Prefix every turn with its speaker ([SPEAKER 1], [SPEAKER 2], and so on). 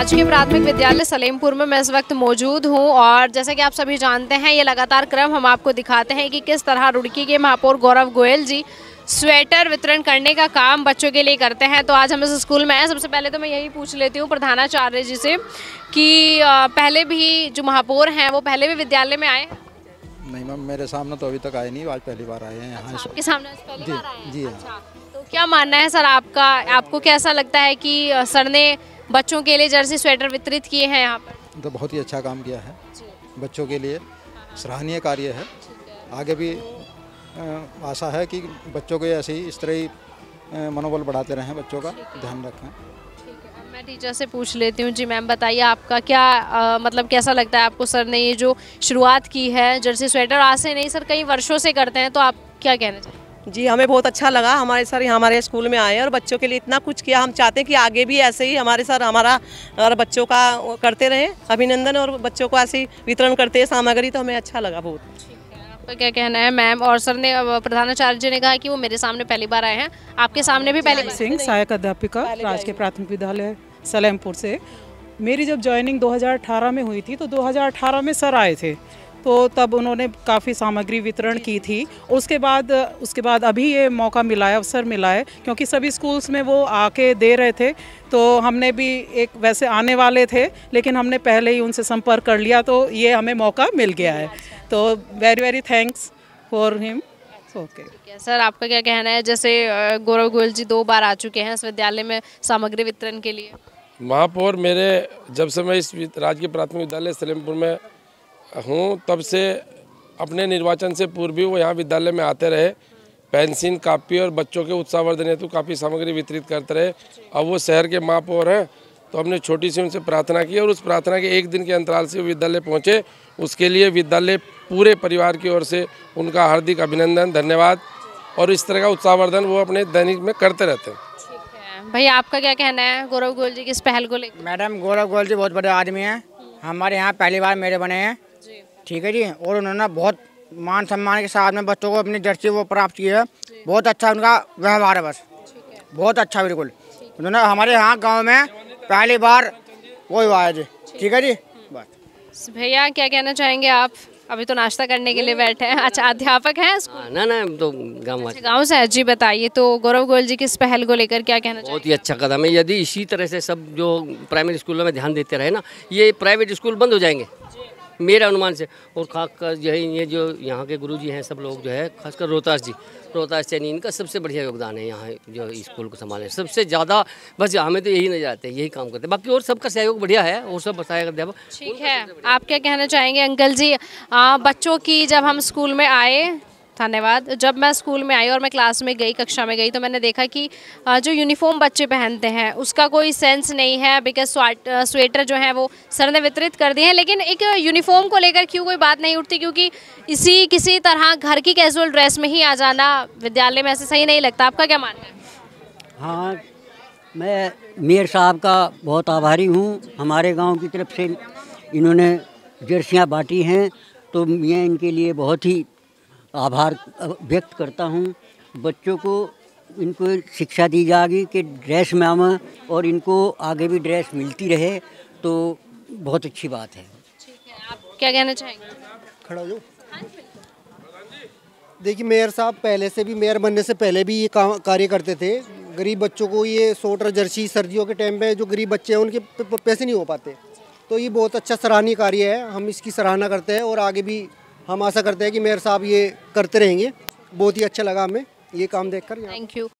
[SPEAKER 1] राजकीय प्राथमिक विद्यालय सलेमपुर में मैं इस वक्त मौजूद हूं और जैसे कि आप सभी जानते हैं ये लगातार क्रम हम आपको दिखाते हैं कि किस तरह रुड़की के महापौर गौरव गोयल जी स्वेटर वितरण करने का काम बच्चों के लिए करते हैं। तो आज हम इस स्कूल में आए। सबसे पहले तो मैं यही पूछ लेती हूँ प्रधानाचार्य जी से कि पहले भी जो महापौर हैं वो पहले भी विद्यालय में आए?
[SPEAKER 2] नहीं मैम, मेरे सामने तो अभी तक आए नहीं, आज पहली बार आए हैं यहाँ।
[SPEAKER 1] अच्छा, आपके सामने आज पहली बार आए हैं?
[SPEAKER 2] जी
[SPEAKER 1] अच्छा, तो क्या मानना है सर आपका, आपको कैसा लगता है कि सर ने बच्चों के लिए जर्सी स्वेटर वितरित किए हैं यहाँ पर?
[SPEAKER 2] तो बहुत ही अच्छा काम किया है बच्चों के लिए, सराहनीय कार्य है। आगे भी आशा है कि बच्चों को ऐसे ही इस तरह ही मनोबल बढ़ाते रहें, बच्चों का ध्यान रखें।
[SPEAKER 1] मैं टीचर से पूछ लेती हूँ। जी मैम, बताइए आपका क्या मतलब कैसा लगता है आपको सर ने ये जो शुरुआत की है जर्सी स्वेटर, आज से नहीं सर कई वर्षों से करते हैं, तो आप क्या कहना चाहिए?
[SPEAKER 3] जी हमें बहुत अच्छा लगा, हमारे सर यहाँ हमारे स्कूल में आए और बच्चों के लिए इतना कुछ किया। हम चाहते हैं कि आगे भी ऐसे ही हमारे सर हमारा और बच्चों का करते रहें, अभिनंदन, और बच्चों को ऐसे ही वितरण करते हैं सामग्री, तो हमें अच्छा लगा बहुत।
[SPEAKER 1] आपका क्या कहना है मैम? और सर ने प्रधानाचार्य जी ने कहा कि वो मेरे सामने पहली बार आए हैं, आपके सामने भी पहली बार?
[SPEAKER 4] सिंह, सहायक अध्यापिका, राजकीय प्राथमिक विद्यालय सलेमपुर से। मेरी जब ज्वाइनिंग 2018 में हुई थी तो 2018 में सर आए थे, तो तब उन्होंने काफ़ी सामग्री वितरण की थी। उसके बाद अभी ये मौका मिला है, अवसर मिला है, क्योंकि सभी स्कूल्स में वो आके दे रहे थे, तो हमने भी एक वैसे आने वाले थे लेकिन हमने पहले ही उनसे संपर्क कर लिया, तो ये हमें मौका मिल गया है। तो very very thanks for him. Okay
[SPEAKER 1] sir, आपका क्या कहना है? जैसे गौरव गोयल जी 2 बार आ चुके हैं इस विद्यालय में सामग्री वितरण के लिए।
[SPEAKER 5] महापौर मेरे जब से मैं इस राजकीय प्राथमिक विद्यालय सलेमपुर में हूँ तब से अपने निर्वाचन से पूर्व भी वो यहाँ विद्यालय में आते रहे, पेंसिल, कापी और बच्चों के उत्साहवर्धन हेतु काफ़ी सामग्री वितरित करते रहे। अब वो शहर के महापौर हैं, तो हमने छोटी सी उनसे प्रार्थना की और उस प्रार्थना के एक दिन के अंतराल से विद्यालय पहुँचे। उसके लिए विद्यालय पूरे परिवार की ओर से उनका हार्दिक अभिनंदन, धन्यवाद। और इस तरह का उत्साहवर्धन वो अपने दैनिक में करते रहते हैं।
[SPEAKER 1] भैया आपका क्या कहना है गौरव गोयल जी की इस पहल को लेकर?
[SPEAKER 6] मैडम, गौरव गोयल जी बहुत बड़े आदमी हैं, हमारे यहाँ पहली बार मेरे बने हैं, ठीक है जी। और उन्होंने बहुत मान सम्मान के साथ में बच्चों को अपनी जर्सी वो प्राप्त की है। बहुत अच्छा उनका व्यवहार है, बस बहुत अच्छा, बिल्कुल। उन्होंने हमारे यहाँ गांव में पहली बार वो हुआ है जी, ठीक है जी। बस
[SPEAKER 1] भैया क्या कहना चाहेंगे आप? अभी तो नाश्ता करने के लिए बैठे हैं। अच्छा, अध्यापक हैं स्कूल?
[SPEAKER 7] ना तो
[SPEAKER 1] गाँव से है। जी बताइए, तो गौरव गोयल जी की इस पहल को लेकर क्या कहना चाहिए?
[SPEAKER 7] बहुत ही अच्छा कदम है। यदि इसी तरह से सब जो प्राइमरी स्कूलों में ध्यान देते रहे ना, ये प्राइवेट स्कूल बंद हो जाएंगे मेरे अनुमान से। और खासकर ये जो यहाँ के गुरुजी हैं सब लोग जो है, खासकर रोहतास चैनी, इनका सबसे बढ़िया योगदान है यहाँ जो स्कूल को संभालने, सबसे ज़्यादा। बस हमें तो यही नजर आते हैं, यही काम करते हैं, बाकी और सबका सहयोग बढ़िया है और सब बताएगा अध्यापक।
[SPEAKER 1] ठीक है, आप क्या कहना चाहेंगे अंकल जी? बच्चों की जब हम स्कूल में आए, धन्यवाद, जब मैं स्कूल में आई और मैं क्लास में गई, कक्षा में गई, तो मैंने देखा कि जो यूनिफॉर्म बच्चे पहनते हैं उसका कोई सेंस नहीं है, बिकॉज स्वेटर जो है वो सर ने वितरित कर दिए हैं, लेकिन एक यूनिफॉर्म को लेकर क्यों कोई बात नहीं उठती? क्योंकि किसी तरह घर की कैजुअल ड्रेस में ही आ जाना विद्यालय में ऐसे सही नहीं लगता। आपका क्या मानना है?
[SPEAKER 8] हाँ, मैं मेयर साहब का बहुत आभारी हूँ। हमारे गांव की तरफ से इन्होंने जर्सियाँ बांटी हैं, तो मैं इनके लिए बहुत ही आभार व्यक्त करता हूँ। बच्चों को इनको शिक्षा दी जाएगी कि ड्रेस में आवा और इनको आगे भी ड्रेस मिलती रहे, तो बहुत अच्छी बात है।
[SPEAKER 1] ठीक है, आप क्या कहना चाहेंगे?
[SPEAKER 9] खड़ा हो जाओ। देखिए, मेयर साहब पहले से भी, मेयर बनने से पहले भी ये कार्य करते थे। गरीब बच्चों को ये स्वेटर जर्सी सर्दियों के टाइम पे जो गरीब बच्चे हैं उनके पैसे नहीं हो पाते, तो ये बहुत अच्छा सराहनीय कार्य है। हम इसकी सराहना करते हैं और आगे भी हम आशा करते हैं कि मेयर साहब ये करते रहेंगे। बहुत ही अच्छा लगा हमें ये काम देखकर।
[SPEAKER 1] Thank you.